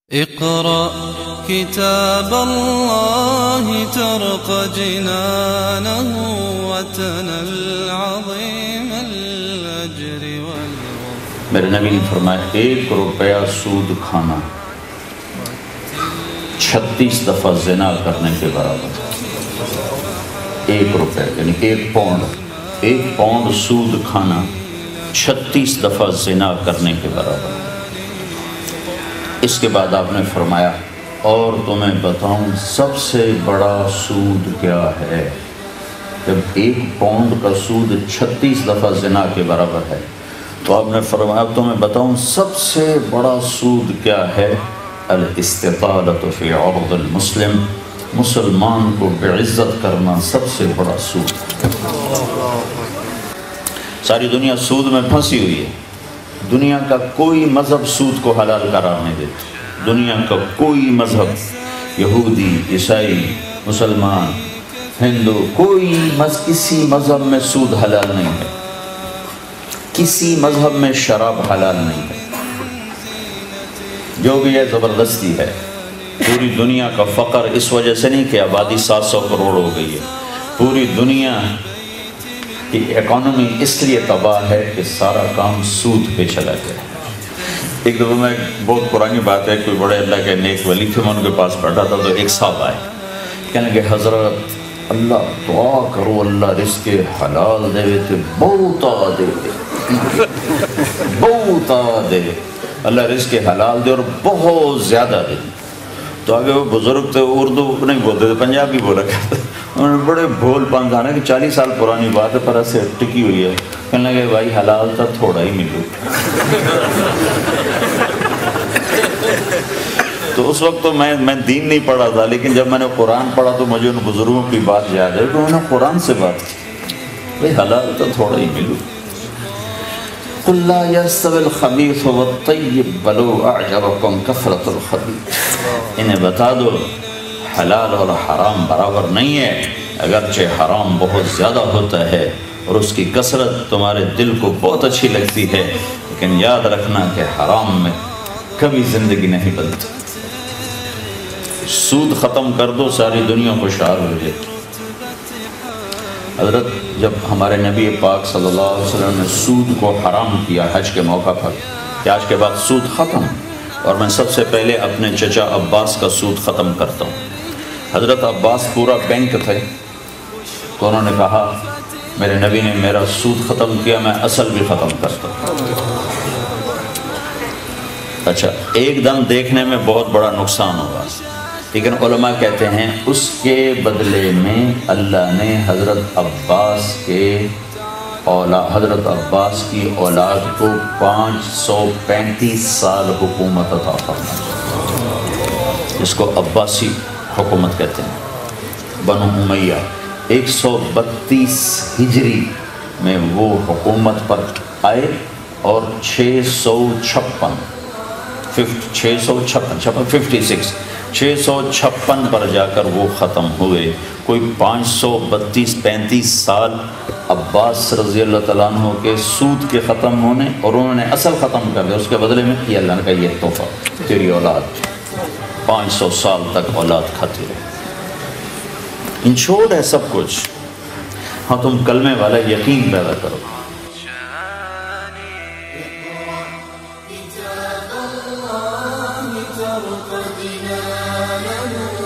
اقرأ كتاب الله ترق جنانه وتنل عظيم الأجر والغفران۔ میرے نبی نے فرمایا 1 روپیہ سود کھانا 36 دفعہ زنا کرنے کے برابر ہے۔ 1 روپیہ یعنی 1 پاؤنڈ سود کھانا 36 دفعہ زنا کرنے کے برابر ہے۔ اس کے بعد آپ نے فرمایا اور تمہیں بتاؤں سب سے بڑا سود کیا ہے؟ جب 1 پاؤنڈ کا سود 36 دفعہ زنا کے برابر ہے تو آپ نے فرمایا تمہیں بتاؤں سب سے بڑا سود کیا ہے؟ الاستطالۃ فی عرض المسلم، مسلمان کو بعزت کرنا سب سے بڑا سود۔ ساری دنیا سود میں پھنسی ہوئی ہے۔ دنیا کا کوئی مذہب سود کو حلال قرار نہیں دیتا۔ دنیا کا کوئی مذہب، یہودی، عیسائی، مسلمان، ہندو، کسی مذہب میں سود حلال نہیں ہے۔ کسی مذہب میں شراب حلال نہیں ہے۔ جو بھی ہے زبردستی ہے۔ پوری دنیا کا فقر اس وجہ سے نہیں کہ آبادی 700 کروڑ ہو گئی ہے۔ پوری دنیا کی اکانومی اس لیے تباہ ہے کہ سارا کام سود پہ چلا گیا۔ ایک دفعہ میں بہت پرانی بات ہے، کوئی بڑے اللہ کے نیک ولی تھے، میں ان کے پاس بیٹھا تھا تو ایک صاحب آئے، کہنے کہ حضرت اللہ دعا کرو اللہ رزق حلال دے تو بہتا دے، بہتا دے، اللہ رزق حلال دے اور بہت زیادہ دے۔ تو آگے وہ بزرگ تھے، اردو نہیں بولتے تھے، پنجابی بولا کرتے، انہوں نے بڑے بھول پان کھانا کہ 40 سال پرانی بات ہے پر ایسے ٹکی ہوئی ہے۔ کہنے لگے بھائی حلال تھا تھوڑا ہی ملو۔ تو اس وقت تو میں دین نہیں پڑھا تھا، لیکن جب میں نے قرآن پڑھا تو مجھے ان بزرگوں کی بات یاد ہے کہ انہوں نے قرآن سے بات کی، بھائی حلال تھا تھوڑا ہی ملو۔ قل لا يستوي الخبيث والطيب ولو أعجبكم كثرة الخبيث، انہیں بتا دو حلال اور حرام برابر نہیں ہے، اگرچہ حرام بہت زیادہ ہوتا ہے اور اس کی کثرت تمہارے دل کو بہت اچھی لگتی ہے، لیکن یاد رکھنا کہ حرام میں کبھی زندگی نہیں بنتی۔ سود ختم کر دو ساری دنیا خوشحال ہو جائے۔ حضرت جب ہمارے نبی پاک صلی اللہ علیہ وسلم نے سود کو حرام کیا حج کے موقع پر کہ آج کے بعد سود ختم، اور میں سب سے پہلے اپنے چچا عباس کا سود ختم کرتا ہوں۔ حضرت عباس پورا بینک تھے تو انہوں نے کہا میرے نبی نے میرا سود ختم کیا، میں اصل بھی ختم کرتا ہوں۔ اچھا، ایک دم دیکھنے میں بہت بڑا نقصان ہوگا، لیکن علماء کہتے ہیں اس کے بدلے میں اللہ نے حضرت عباس کی اولاد کو 535 سال حکومت عطا فرمائی، جس کو عباسی حکومت کہتے ہیں۔ بنو امیہ 132 ہجری میں وہ حکومت پر آئے اور 656 پر جا کر وہ ختم ہوئے۔ کوئی 535 سال عباس رضی اللہ تعالیٰ عنہ کے سود کے ختم ہونے اور انہوں نے اصل ختم کر دیا، اس کے بدلے میں یہ اللہ نے کہا یہ تحفہ تیری اولاد 500 سال تک اولاد کھاتی رہے۔ انشورڈ ہے سب کچھ، ہاں تم کلمے والا یقین پیدا کرو۔ كتاب الله ترق جنانه